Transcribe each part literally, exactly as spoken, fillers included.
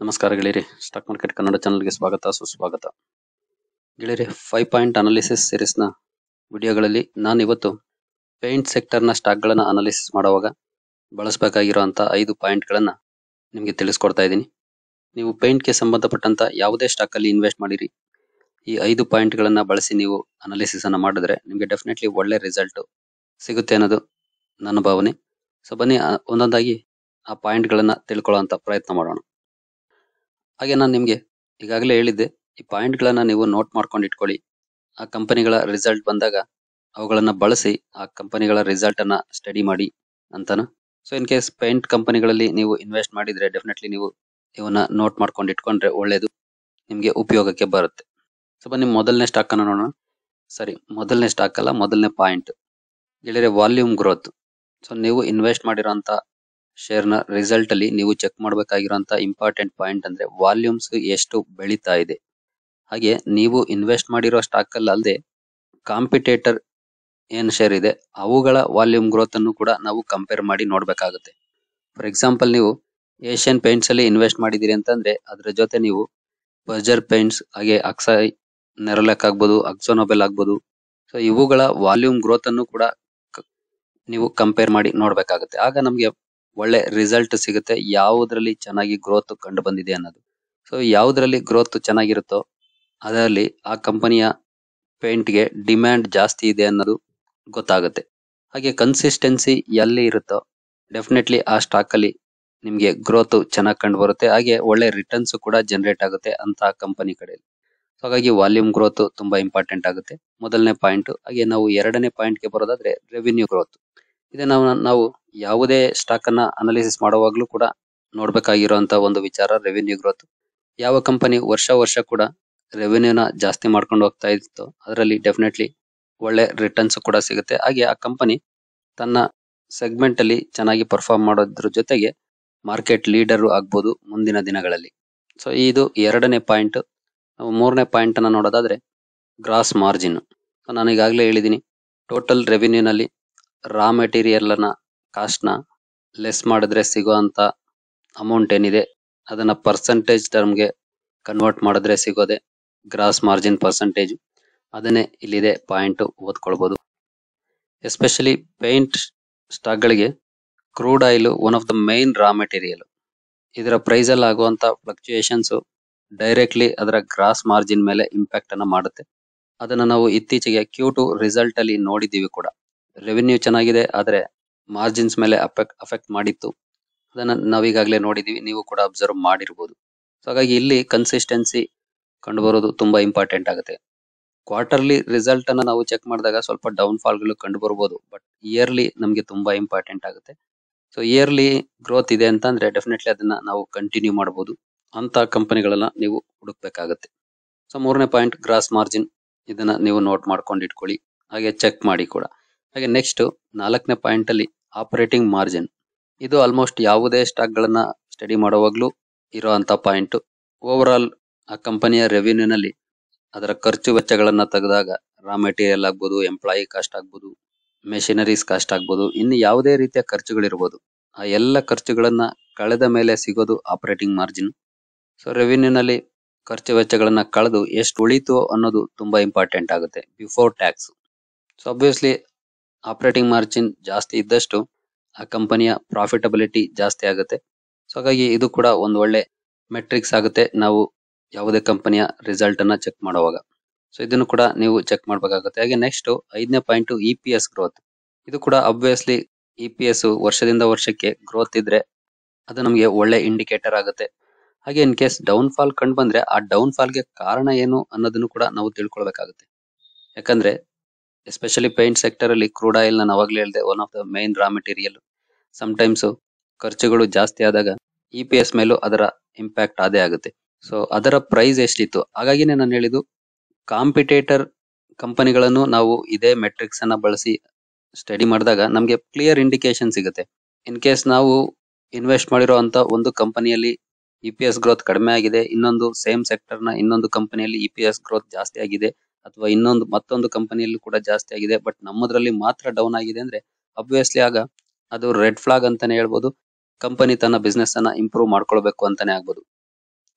ನಮಸ್ಕಾರ ಗೆಳೆಯರಿ, stock market Kannada ಚಾನಲ್ಗೆ ಸ್ವಾಗತ ಸುಸ್ವಾಗತ. ಗೆಳೆಯರಿ, ಫೈವ್ ಪಾಯಿಂಟ್ ಅನಾಲಿಸಿಸ್ ಸೀರೀಸ್ನ ವಿಡಿಯೋಗಳಲ್ಲಿ ನಾನು ಇವತ್ತು ಪೇಂಟ್ ಸೆಕ್ಟರ್ನ ಸ್ಟಾಕ್ಗಳನ್ನು ಅನಾಲಿಸಿಸ್ ಮಾಡುವಾಗ ಬಳಸಬೇಕಾಗಿರುವಂಥ ಐದು ಪಾಯಿಂಟ್ಗಳನ್ನು ನಿಮಗೆ ತಿಳಿಸ್ಕೊಡ್ತಾ ಇದ್ದೀನಿ. ನೀವು ಪೇಂಟ್ಗೆ ಸಂಬಂಧಪಟ್ಟಂತ ಯಾವುದೇ ಸ್ಟಾಕಲ್ಲಿ ಇನ್ವೆಸ್ಟ್ ಮಾಡಿರಿ, ಈ ಐದು ಪಾಯಿಂಟ್ಗಳನ್ನು ಬಳಸಿ ನೀವು ಅನಾಲಿಸಿಸ್ ಅನ್ನು ಮಾಡಿದ್ರೆ ನಿಮಗೆ ಡೆಫಿನೆಟ್ಲಿ ಒಳ್ಳೆ ರಿಸಲ್ಟ್ ಸಿಗುತ್ತೆ ಅನ್ನೋದು ನನ್ನ ಭಾವನೆ. ಸೊ ಬನ್ನಿ ಒಂದೊಂದಾಗಿ ಆ ಪಾಯಿಂಟ್ಗಳನ್ನು ತಿಳ್ಕೊಳ್ಳುವಂಥ ಪ್ರಯತ್ನ ಮಾಡೋಣ. ಹಾಗೆ ನಾನು ನಿಮಗೆ ಈಗಾಗಲೇ ಹೇಳಿದ್ದೆ, ಈ ಪಾಯಿಂಟ್ಗಳನ್ನು ನೀವು ನೋಟ್ ಮಾಡ್ಕೊಂಡು ಇಟ್ಕೊಳ್ಳಿ. ಆ ಕಂಪನಿಗಳ ರಿಸಲ್ಟ್ ಬಂದಾಗ ಅವುಗಳನ್ನ ಬಳಸಿ ಆ ಕಂಪನಿಗಳ ರಿಸಲ್ಟ್ ಅನ್ನ ಸ್ಟಡಿ ಮಾಡಿ ಅಂತಾನು. ಸೊ ಇನ್ ಕೇಸ್ ಪೇಂಟ್ ಕಂಪನಿಗಳಲ್ಲಿ ನೀವು ಇನ್ವೆಸ್ಟ್ ಮಾಡಿದ್ರೆ ಡೆಫಿನೆಟ್ಲಿ ನೀವು ಇವನ್ನ ನೋಟ್ ಮಾಡ್ಕೊಂಡು ಇಟ್ಕೊಂಡ್ರೆ ಒಳ್ಳೇದು, ನಿಮಗೆ ಉಪಯೋಗಕ್ಕೆ ಬರುತ್ತೆ. ಸೊ ಬನ್ನಿ ಮೊದಲನೇ ಸ್ಟಾಕ್ ಅನ್ನ ನೋಡೋಣ. ಸರಿ, ಮೊದಲನೇ ಸ್ಟಾಕ್ ಅಲ್ಲ, ಮೊದಲನೇ ಪಾಯಿಂಟ್ ಗೆಳೆಯರೆ, ವಾಲ್ಯೂಮ್ ಗ್ರೋತ್. ಸೊ ನೀವು ಇನ್ವೆಸ್ಟ್ ಮಾಡಿರೋಂಥ ಶೇರ್ನ ರಿಸಲ್ಟ್ ಅಲ್ಲಿ ನೀವು ಚೆಕ್ ಮಾಡಬೇಕಾಗಿರುವಂತ ಇಂಪಾರ್ಟೆಂಟ್ ಪಾಯಿಂಟ್ ಅಂದ್ರೆ ವಾಲ್ಯೂಮ್ಸ್ ಎಷ್ಟು ಬೆಳೀತಾ ಇದೆ. ಹಾಗೆ ನೀವು ಇನ್ವೆಸ್ಟ್ ಮಾಡಿರೋ ಸ್ಟಾಕ್ ಅಲ್ಲಿ ಅಲ್ಲದೆ ಕಾಂಪಿಟೇಟರ್ ಏನ್ ಶೇರ್ ಇದೆ ಅವುಗಳ ವಾಲ್ಯೂಮ್ ಗ್ರೋತ್ ಅನ್ನು ಕೂಡ ನಾವು ಕಂಪೇರ್ ಮಾಡಿ ನೋಡ್ಬೇಕಾಗುತ್ತೆ. ಫಾರ್ ಎಕ್ಸಾಂಪಲ್, ನೀವು ಏಷ್ಯನ್ ಪೇಂಟ್ಸ್ ಅಲ್ಲಿ ಇನ್ವೆಸ್ಟ್ ಮಾಡಿದಿರಿ ಅಂತಂದ್ರೆ ಅದ್ರ ಜೊತೆ ನೀವು ಬರ್ಜರ್ ಪೇಂಟ್ಸ್, ಹಾಗೆ ಅಕ್ಸೈ ನೆರಲೆಕ್ ಆಗ್ಬೋದು, ಅಕ್ಸೋನೊಬೆಲ್ ಆಗ್ಬೋದು, ಸೊ ಇವುಗಳ ವಾಲ್ಯೂಮ್ ಗ್ರೋತ್ ಅನ್ನು ಕೂಡ ನೀವು ಕಂಪೇರ್ ಮಾಡಿ ನೋಡ್ಬೇಕಾಗುತ್ತೆ. ಆಗ ನಮ್ಗೆ ಒಳ್ಳೆ ರಿಸಲ್ಟ್ ಸಿಗುತ್ತೆ, ಯಾವುದ್ರಲ್ಲಿ ಚೆನ್ನಾಗಿ ಗ್ರೋತ್ ಕಂಡು ಬಂದಿದೆ ಅನ್ನೋದು. ಸೊ ಯಾವುದ್ರಲ್ಲಿ ಗ್ರೋತ್ ಚೆನ್ನಾಗಿರುತ್ತೋ ಅದರಲ್ಲಿ ಆ ಕಂಪನಿಯ ಪೇಂಟ್ಗೆ ಡಿಮ್ಯಾಂಡ್ ಜಾಸ್ತಿ ಇದೆ ಅನ್ನೋದು ಗೊತ್ತಾಗುತ್ತೆ. ಹಾಗೆ ಕನ್ಸಿಸ್ಟೆನ್ಸಿ ಎಲ್ಲಿ ಇರುತ್ತೋ ಡೆಫಿನೆಟ್ಲಿ ಆ ಸ್ಟಾಕ್ ಅಲ್ಲಿ ನಿಮ್ಗೆ ಗ್ರೋತ್ ಚೆನ್ನಾಗಿ ಕಂಡು ಬರುತ್ತೆ. ಹಾಗೆ ಒಳ್ಳೆ ರಿಟರ್ನ್ಸ್ ಕೂಡ ಜನರೇಟ್ ಆಗುತ್ತೆ ಅಂತ ಕಂಪನಿ ಕಡೆಯಲ್ಲಿ. ಸೊ ಹಾಗಾಗಿ ವಾಲ್ಯೂಮ್ ಗ್ರೋತ್ ತುಂಬಾ ಇಂಪಾರ್ಟೆಂಟ್ ಆಗುತ್ತೆ, ಮೊದಲನೇ ಪಾಯಿಂಟ್. ಹಾಗೆ ನಾವು ಎರಡನೇ ಪಾಯಿಂಟ್ಗೆ ಬರೋದಾದ್ರೆ ರೆವಿನ್ಯೂ ಗ್ರೋತ್. ಇದೇ ನಾವು ನಾವು ಯಾವುದೇ ಸ್ಟಾಕ್ ಅನ್ನ ಅನಾಲಿಸಿಸ್ ಮಾಡುವಾಗ್ಲೂ ಕೂಡ ನೋಡ್ಬೇಕಾಗಿರುವಂತ ಒಂದು ವಿಚಾರ ರೆವಿನ್ಯೂ ಗ್ರೋತ್. ಯಾವ ಕಂಪನಿ ವರ್ಷ ವರ್ಷ ಕೂಡ ರೆವಿನ್ಯೂನ ಜಾಸ್ತಿ ಮಾಡ್ಕೊಂಡು ಹೋಗ್ತಾ ಇತ್ತು ಅದರಲ್ಲಿ ಡೆಫಿನೆಟ್ಲಿ ಒಳ್ಳೆ ರಿಟರ್ನ್ಸ್ ಕೂಡ ಸಿಗುತ್ತೆ. ಹಾಗೆ ಆ ಕಂಪನಿ ತನ್ನ ಸೆಗ್ಮೆಂಟ್ ಅಲ್ಲಿ ಚೆನ್ನಾಗಿ ಪರ್ಫಾರ್ಮ್ ಮಾಡೋದ್ರ ಜೊತೆಗೆ ಮಾರ್ಕೆಟ್ ಲೀಡರ್ ಆಗ್ಬೋದು ಮುಂದಿನ ದಿನಗಳಲ್ಲಿ. ಸೊ ಇದು ಎರಡನೇ ಪಾಯಿಂಟ್. ನಾವು ಮೂರನೇ ಪಾಯಿಂಟ್ ಅನ್ನ ನೋಡೋದಾದ್ರೆ ಗ್ರಾಸ್ ಮಾರ್ಜಿನ್. ನಾನು ಈಗಾಗಲೇ ಹೇಳಿದ್ದೀನಿ, ಟೋಟಲ್ ರೆವಿನ್ಯೂನಲ್ಲಿ ರಾ ಮೆಟೀರಿಯಲ್ ಅನ್ನ ಕಾಸ್ಟ್ ನ ಲೆಸ್ ಮಾಡಿದ್ರೆ ಸಿಗುವಂತ ಅಮೌಂಟ್ ಏನಿದೆ ಅದನ್ನ ಪರ್ಸೆಂಟೇಜ್ ಟರ್ಮ್ಗೆ ಕನ್ವರ್ಟ್ ಮಾಡಿದ್ರೆ ಸಿಗೋದೆ ಗ್ರಾಸ್ ಮಾರ್ಜಿನ್ ಪರ್ಸೆಂಟೇಜ್. ಅದನ್ನೇ ಇಲ್ಲಿದೆ ಪಾಯಿಂಟ್, ಓದ್ಕೊಳ್ಬಹುದು. ಎಸ್ಪೆಷಲಿ ಪೇಂಟ್ ಸ್ಟಾಕ್ ಗಳಿಗೆ crude oil one of the main raw material. ಇದರ ಪ್ರೈಸ್ ಅಲ್ಲಿ ಆಗುವಂತ ಫ್ಲಕ್ಚುಯೇಷನ್ಸ್ ಡೈರೆಕ್ಟ್ಲಿ ಅದರ ಗ್ರಾಸ್ ಮಾರ್ಜಿನ್ ಮೇಲೆ ಇಂಪ್ಯಾಕ್ಟ್ ಅನ್ನ ಮಾಡುತ್ತೆ. ಅದನ್ನ ನಾವು ಇತ್ತೀಚೆಗೆ ಕ್ಯೂ ಟು ರಿಸಲ್ಟ್ ಅಲ್ಲಿ ನೋಡಿದೀವಿ ಕೂಡ. ರೆವಿನ್ಯೂ ಚೆನ್ನಾಗಿದೆ ಆದ್ರೆ ಮಾರ್ಜಿನ್ಸ್ ಮೇಲೆ ಅಫೆಕ್ಟ್ ಅಫೆಕ್ಟ್ ಮಾಡಿತ್ತು, ಅದನ್ನ ನಾವೀಗಾಗಲೇ ನೋಡಿದೀವಿ, ನೀವು ಕೂಡ ಅಬ್ಸರ್ವ್ ಮಾಡಿರ್ಬೋದು. ಸೊ ಹಾಗಾಗಿ ಇಲ್ಲಿ ಕನ್ಸಿಸ್ಟೆನ್ಸಿ ಕಂಡು ಬರೋದು ತುಂಬಾ ಇಂಪಾರ್ಟೆಂಟ್ ಆಗುತ್ತೆ. ಕ್ವಾರ್ಟರ್ಲಿ ರಿಸಲ್ಟ್ ಅನ್ನ ನಾವು ಚೆಕ್ ಮಾಡಿದಾಗ ಸ್ವಲ್ಪ ಡೌನ್ ಫಾಲ್ ಗಳು ಕಂಡು ಬರ್ಬೋದು, ಬಟ್ ಇಯರ್ಲಿ ನಮ್ಗೆ ತುಂಬಾ ಇಂಪಾರ್ಟೆಂಟ್ ಆಗುತ್ತೆ. ಸೊ ಇಯರ್ಲಿ ಗ್ರೋತ್ ಇದೆ ಅಂತಂದ್ರೆ ಡೆಫಿನೆಟ್ಲಿ ಅದನ್ನ ನಾವು ಕಂಟಿನ್ಯೂ ಮಾಡಬಹುದು ಅಂತ ಕಂಪನಿಗಳನ್ನ ನೀವು ಹುಡುಕ್ಬೇಕಾಗತ್ತೆ. ಸೊ ಮೂರನೇ ಪಾಯಿಂಟ್ ಗ್ರಾಸ್ ಮಾರ್ಜಿನ್, ಇದನ್ನ ನೀವು ನೋಟ್ ಮಾಡ್ಕೊಂಡು ಇಟ್ಕೊಳ್ಳಿ, ಹಾಗೆ ಚೆಕ್ ಮಾಡಿ ಕೂಡ. ಹಾಗೆ ನೆಕ್ಸ್ಟ್ ನಾಲ್ಕನೇ ಪಾಯಿಂಟ್ ಅಲ್ಲಿ ಆಪರೇಟಿಂಗ್ ಮಾರ್ಜಿನ್. ಇದು ಆಲ್ಮೋಸ್ಟ್ ಯಾವುದೇ ಸ್ಟಾಕ್ ಗಳನ್ನ ಸ್ಟಡಿ ಮಾಡುವಾಗ್ಲೂ ಇರುವಂತ ಪಾಯಿಂಟ್. ಓವರ್ ಆಲ್ ಆ ಕಂಪನಿಯ ರೆವಿನ್ಯೂ ನಲ್ಲಿ ಅದರ ಖರ್ಚು ವೆಚ್ಚಗಳನ್ನ ತೆಗೆದಾಗ ರಾ ಮೆಟೀರಿಯಲ್ ಆಗ್ಬೋದು, ಎಂಪ್ಲಾಯಿ ಕಾಸ್ಟ್ ಆಗ್ಬೋದು, ಮೆಷಿನರೀಸ್ ಕಾಸ್ಟ್ ಆಗ್ಬೋದು, ಇನ್ನು ಯಾವುದೇ ರೀತಿಯ ಖರ್ಚುಗಳಿರ್ಬೋದು, ಆ ಎಲ್ಲ ಖರ್ಚುಗಳನ್ನ ಕಳೆದ ಮೇಲೆ ಸಿಗೋದು ಆಪರೇಟಿಂಗ್ ಮಾರ್ಜಿನ್. ಸೊ ರೆವಿನ್ಯೂ ನಲ್ಲಿ ಖರ್ಚು ವೆಚ್ಚಗಳನ್ನ ಕಳೆದು ಎಷ್ಟು ಉಳಿತು ಅನ್ನೋದು ತುಂಬಾ ಇಂಪಾರ್ಟೆಂಟ್ ಆಗುತ್ತೆ before tax. So obviously operating margin ಜಾಸ್ತಿ ಇದ್ದಷ್ಟು ಆ ಕಂಪನಿಯ ಪ್ರಾಫಿಟಬಿಲಿಟಿ ಜಾಸ್ತಿ ಆಗುತ್ತೆ. ಸೊ ಹಾಗಾಗಿ ಇದು ಕೂಡ ಒಂದು ಒಳ್ಳೆ ಮೆಟ್ರಿಕ್ಸ್ ಆಗುತ್ತೆ ನಾವು ಯಾವುದೇ ಕಂಪನಿಯ ರಿಸಲ್ಟ್ ಅನ್ನ ಚೆಕ್ ಮಾಡುವಾಗ. ಸೊ ಇದನ್ನು ಕೂಡ ನೀವು ಚೆಕ್ ಮಾಡ್ಬೇಕಾಗುತ್ತೆ. ಹಾಗೆ ನೆಕ್ಸ್ಟ್ ಐದನೇ point E P S growth. ಇದು ಕೂಡ ಅಬ್ವಿಯಸ್ಲಿ ಇ ಪಿ ಎಸ್ ವರ್ಷದಿಂದ ವರ್ಷಕ್ಕೆ ಗ್ರೋತ್ ಇದ್ರೆ ಅದು ನಮಗೆ ಒಳ್ಳೆ ಇಂಡಿಕೇಟರ್ ಆಗುತ್ತೆ. ಹಾಗೆ ಇನ್ ಕೇಸ್ ಡೌನ್ ಫಾಲ್ ಕಂಡು ಬಂದ್ರೆ ಆ ಡೌನ್ ಫಾಲ್ ಗೆ ಕಾರಣ ಏನು ಅನ್ನೋದನ್ನು ಕೂಡ ನಾವು ತಿಳ್ಕೊಳ್ಬೇಕಾಗುತ್ತೆ. ಯಾಕಂದ್ರೆ ಎಸ್ಪೆಷಲಿ ಪೇಂಟ್ ಸೆಕ್ಟರ್ ಅಲ್ಲಿ ಕ್ರೂಡ್ ಆಯಿಲ್ ನಾನು ಅವಾಗಲೇ ಹೇಳಿದೆ, one of the main raw material. Times ಖರ್ಚುಗಳು ಜಾಸ್ತಿ ಆದಾಗ ಇ ಪಿ ಎಸ್ ಮೇಲೂ ಅದರ ಇಂಪ್ಯಾಕ್ಟ್ ಅದೇ ಆಗುತ್ತೆ. ಸೊ ಅದರ ಪ್ರೈಸ್ ಎಷ್ಟಿತ್ತು, ಹಾಗಾಗಿನೇ ನಾನು ಹೇಳಿದ್ದು ಕಾಂಪಿಟೇಟರ್ ಕಂಪನಿಗಳನ್ನು ನಾವು ಇದೇ ಮೆಟ್ರಿಕ್ಸ್ ಅನ್ನ ಬಳಸಿ ಸ್ಟಡಿ ಮಾಡಿದಾಗ ನಮ್ಗೆ ಕ್ಲಿಯರ್ ಇಂಡಿಕೇಶನ್ ಸಿಗುತ್ತೆ. ಇನ್ ಕೇಸ್ ನಾವು ಇನ್ವೆಸ್ಟ್ ಮಾಡಿರೋ ಅಂತ ಒಂದು ಕಂಪನಿಯಲ್ಲಿ ಇ ಪಿ ಎಸ್ ಗ್ರೋತ್ ಕಡಿಮೆ ಆಗಿದೆ, ಇನ್ನೊಂದು ಸೇಮ್ ಸೆಕ್ಟರ್ ನ ಇನ್ನೊಂದು ಕಂಪನಿಯಲ್ಲಿ ಇ ಪಿ ಎಸ್ ಗ್ರೋತ್ ಜಾಸ್ತಿ ಆಗಿದೆ, ಅಥವಾ ಇನ್ನೊಂದು ಮತ್ತೊಂದು ಕಂಪನಿಯಲ್ಲೂ ಕೂಡ ಜಾಸ್ತಿ ಆಗಿದೆ, ಬಟ್ ನಮ್ಮದ್ರಲ್ಲಿ ಮಾತ್ರ ಡೌನ್ ಆಗಿದೆ ಅಂದ್ರೆ ಅಬ್ವಿಯಸ್ಲಿ ಆಗ ಅದು ರೆಡ್ ಫ್ಲಾಗ್ ಅಂತಾನೆ ಹೇಳ್ಬೋದು. ಕಂಪನಿ ತನ್ನ ಬಿಸ್ನೆಸ್ ಅನ್ನ ಇಂಪ್ರೂವ್ ಮಾಡ್ಕೊಳ್ಬೇಕು ಅಂತಾನೆ ಆಗ್ಬೋದು.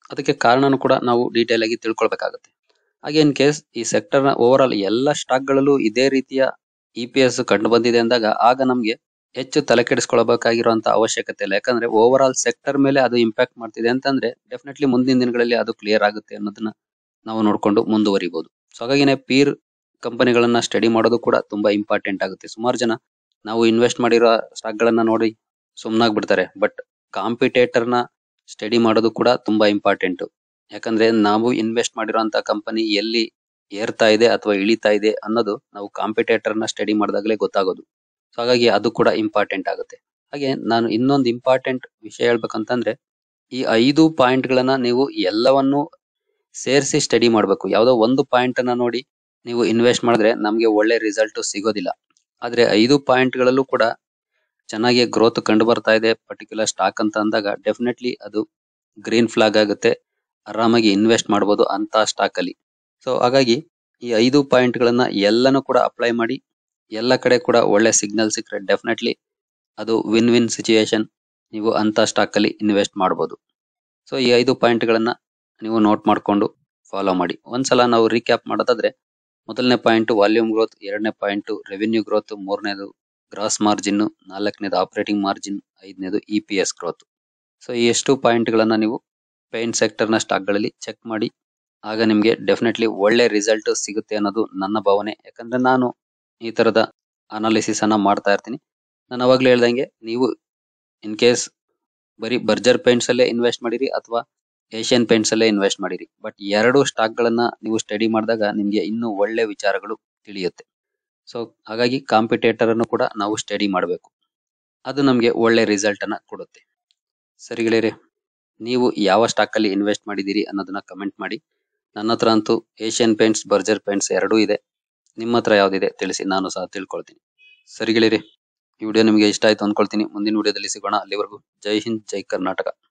ಅದಕ್ಕೆ ಕಾರಣನೂ ಕೂಡ ನಾವು ಡೀಟೇಲ್ ಆಗಿ ತಿಳ್ಕೊಳ್ಬೇಕಾಗುತ್ತೆ. ಹಾಗೆ ಇನ್ ಕೇಸ್ ಈ ಸೆಕ್ಟರ್ ನ ಓವರ್ ಆಲ್ ಎಲ್ಲ ಸ್ಟಾಕ್ ಗಳಲ್ಲೂ ಇದೇ ರೀತಿಯ ಇ ಪಿ ಎಸ್ ಕಂಡು ಬಂದಿದೆ ಅಂದಾಗ ಆಗ ನಮ್ಗೆ ಹೆಚ್ಚು ತಲೆ ಕೆಡಿಸ್ಕೊಳ್ಬೇಕಾಗಿರುವಂತ ಅವಶ್ಯಕತೆ ಇಲ್ಲ. ಯಾಕಂದ್ರೆ ಓವರ್ ಆಲ್ ಸೆಕ್ಟರ್ ಮೇಲೆ ಅದು ಇಂಪ್ಯಾಕ್ಟ್ ಮಾಡ್ತಿದೆ ಅಂತಂದ್ರೆ ಡೆಫಿನೆಟ್ಲಿ ಮುಂದಿನ ದಿನಗಳಲ್ಲಿ ಅದು ಕ್ಲಿಯರ್ ಆಗುತ್ತೆ ಅನ್ನೋದನ್ನ ನಾವು ನೋಡ್ಕೊಂಡು ಮುಂದುವರಿಬಹುದು. ಸೊ ಹಾಗಾಗಿನೇ ಪೀರ್ ಕಂಪನಿಗಳನ್ನ ಸ್ಟಡಿ ಮಾಡೋದು ಕೂಡ ತುಂಬಾ ಇಂಪಾರ್ಟೆಂಟ್ ಆಗುತ್ತೆ. ಸುಮಾರು ಜನ ನಾವು ಇನ್ವೆಸ್ಟ್ ಮಾಡಿರೋ ಸ್ಟಾಕ್ ಗಳನ್ನ ನೋಡಿ ಸುಮ್ನಾಗ್ಬಿಡ್ತಾರೆ. ಬಟ್ ಕಾಂಪಿಟೇಟರ್ ನ ಸ್ಟಡಿ ಮಾಡೋದು ಕೂಡ ತುಂಬಾ ಇಂಪಾರ್ಟೆಂಟ್. ಯಾಕಂದ್ರೆ ನಾವು ಇನ್ವೆಸ್ಟ್ ಮಾಡಿರೋಂತ ಕಂಪನಿ ಎಲ್ಲಿ ಏರ್ತಾ ಇದೆ ಅಥವಾ ಇಳಿತಾ ಇದೆ ಅನ್ನೋದು ನಾವು ಕಾಂಪಿಟೇಟರ್ ನ ಸ್ಟಡಿ ಮಾಡಿದಾಗಲೇ ಗೊತ್ತಾಗೋದು. ಸೊ ಹಾಗಾಗಿ ಅದು ಕೂಡ ಇಂಪಾರ್ಟೆಂಟ್ ಆಗುತ್ತೆ. ಹಾಗೆ ನಾನು ಇನ್ನೊಂದು ಇಂಪಾರ್ಟೆಂಟ್ ವಿಷಯ ಹೇಳ್ಬೇಕಂತಂದ್ರೆ ಈ ಐದು ಪಾಯಿಂಟ್ ಗಳನ್ನ ನೀವು ಎಲ್ಲವನ್ನು ಸೇರಿಸಿ ಸ್ಟಡಿ ಮಾಡ್ಬೇಕು. ಯಾವ್ದೋ ಒಂದು ಪಾಯಿಂಟ್ ಅನ್ನ ನೋಡಿ ನೀವು ಇನ್ವೆಸ್ಟ್ ಮಾಡಿದ್ರೆ ನಮ್ಗೆ ಒಳ್ಳೆ ರಿಸಲ್ಟ್ ಸಿಗೋದಿಲ್ಲ. ಆದ್ರೆ ಐದು ಪಾಯಿಂಟ್ ಗಳಲ್ಲೂ ಕೂಡ ಚೆನ್ನಾಗಿ ಗ್ರೋತ್ ಕಂಡು ಬರ್ತಾ ಇದೆ ಪರ್ಟಿಕ್ಯುಲರ್ ಸ್ಟಾಕ್ ಅಂತ ಅಂದಾಗ ಡೆಫಿನೆಟ್ಲಿ ಅದು ಗ್ರೀನ್ ಫ್ಲಾಗ್ ಆಗುತ್ತೆ. ಆರಾಮಾಗಿ ಇನ್ವೆಸ್ಟ್ ಮಾಡಬಹುದು ಅಂತ ಸ್ಟಾಕ್ ಅಲ್ಲಿ. ಸೊ ಹಾಗಾಗಿ ಈ ಐದು ಪಾಯಿಂಟ್ ಗಳನ್ನ ಎಲ್ಲಾನು ಕೂಡ ಅಪ್ಲೈ ಮಾಡಿ ಎಲ್ಲ ಕಡೆ ಕೂಡ ಒಳ್ಳೆ ಸಿಗ್ನಲ್ ಸಿಕ್ಕರೆ ಡೆಫಿನೆಟ್ಲಿ ಅದು ವಿನ್ ವಿನ್ ಸಿಚುಯೇಷನ್. ನೀವು ಅಂತ ಸ್ಟಾಕ್ ಅಲ್ಲಿ ಇನ್ವೆಸ್ಟ್ ಮಾಡಬಹುದು. ಸೊ ಈ ಐದು ಪಾಯಿಂಟ್ ಗಳನ್ನ ನೀವು ನೋಟ್ ಮಾಡ್ಕೊಂಡು ಫಾಲೋ ಮಾಡಿ. ಒಂದ್ಸಲ ನಾವು ರೀಕ್ಯಾಪ್ ಮಾಡೋದಾದ್ರೆ ಮೊದಲನೇ ಪಾಯಿಂಟ್ ವಾಲ್ಯೂಮ್ ಗ್ರೋತ್, ಎರಡನೇ ಪಾಯಿಂಟ್ ರೆವಿನ್ಯೂ ಗ್ರೋತ್, ಮೂರನೇದು ಗ್ರಾಸ್ ಮಾರ್ಜಿನ್, ನಾಲ್ಕನೇದು ಆಪರೇಟಿಂಗ್ ಮಾರ್ಜಿನ್, ಐದನೇದು E P S growth. So ಈ ಎಷ್ಟು ಪಾಯಿಂಟ್ ಗಳನ್ನ ನೀವು ಪೇಂಟ್ ಸೆಕ್ಟರ್ ನ ಸ್ಟಾಕ್ ಗಳಲ್ಲಿ ಚೆಕ್ ಮಾಡಿ. ಆಗ ನಿಮ್ಗೆ ಡೆಫಿನೆಟ್ಲಿ ಒಳ್ಳೆ ರಿಸಲ್ಟ್ ಸಿಗುತ್ತೆ ಅನ್ನೋದು ನನ್ನ ಭಾವನೆ. ಯಾಕಂದ್ರೆ ನಾನು ಈ ತರದ ಅನಾಲಿಸಿಸ್ ಅನ್ನ ಮಾಡ್ತಾ ಇರ್ತೀನಿ. ನಾನು ಅವಾಗ್ಲೂ ಹೇಳ್ದಂಗೆ ನೀವು ಇನ್ ಕೇಸ್ ಬರೀ ಬರ್ಜರ್ ಪೇಂಟ್ಸ್ ಅಲ್ಲೇ ಇನ್ವೆಸ್ಟ್ ಮಾಡಿರಿ ಅಥವಾ ಏಷ್ಯನ್ ಪೇಂಟ್ಸ್ ಅಲ್ಲೇ ಇನ್ವೆಸ್ಟ್ ಮಾಡಿರಿ, ಬಟ್ ಎರಡು ಸ್ಟಾಕ್ ಗಳನ್ನ ನೀವು ಸ್ಟಡಿ ಮಾಡಿದಾಗ ನಿಮ್ಗೆ ಇನ್ನೂ ಒಳ್ಳೆ ವಿಚಾರಗಳು ತಿಳಿಯುತ್ತೆ. ಸೊ ಹಾಗಾಗಿ ಕಾಂಪಿಟೇಟರ್ ಅನ್ನು ಕೂಡ ನಾವು ಸ್ಟಡಿ ಮಾಡಬೇಕು. ಅದು ನಮ್ಗೆ ಒಳ್ಳೆ ರಿಸಲ್ಟ್ ಅನ್ನ ಕೊಡುತ್ತೆ. ಸರಿ ಗೆಳೆಯರೆ, ನೀವು ಯಾವ ಸ್ಟಾಕ್ ಅಲ್ಲಿ ಇನ್ವೆಸ್ಟ್ ಮಾಡಿದಿರಿ ಅನ್ನೋದನ್ನ ಕಮೆಂಟ್ ಮಾಡಿ. ನನ್ನ ಹತ್ರ ಅಂತೂ ಏಷ್ಯನ್ ಪೇಂಟ್ಸ್, ಬರ್ಜರ್ ಪೇಂಟ್ಸ್ ಎರಡೂ ಇದೆ. ನಿಮ್ಮ ಹತ್ರ ಯಾವ್ದಿದೆ ತಿಳಿಸಿ, ನಾನು ಸಹ ತಿಳ್ಕೊಳ್ತೀನಿ. ಸರಿ ಗೆಳೆಯರೆ, ಈ ವಿಡಿಯೋ ನಿಮಗೆ ಇಷ್ಟ ಆಯ್ತು ಅನ್ಕೊಳ್ತೀನಿ. ಮುಂದಿನ ವಿಡಿಯೋದಲ್ಲಿ ಸಿಗೋಣ. ಅಲ್ಲಿವರೆಗೂ ಜೈ ಹಿಂದ್, ಜೈ ಕರ್ನಾಟಕ.